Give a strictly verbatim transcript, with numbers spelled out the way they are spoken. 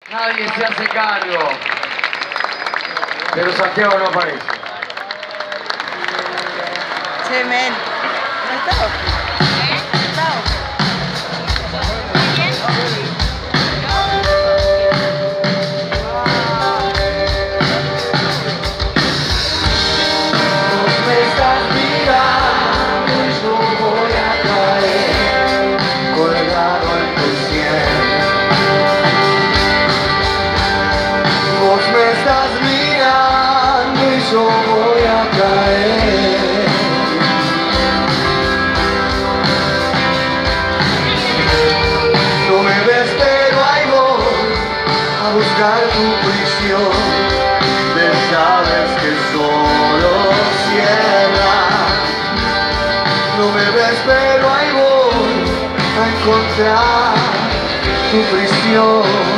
Nadie se hace cargo. Pero Santiago no aparece. Che, men. No está Oki. ¿Eh? No está Oki. Vos me estás mirando y yo voy a caer colgado en tu sien. Vos me estás mirando y yo voy a caer. No me ves pero ahí voy a buscar tu prisión de llaves que solo cierran. No me ves pero ahí voy a encontrar tu prisión.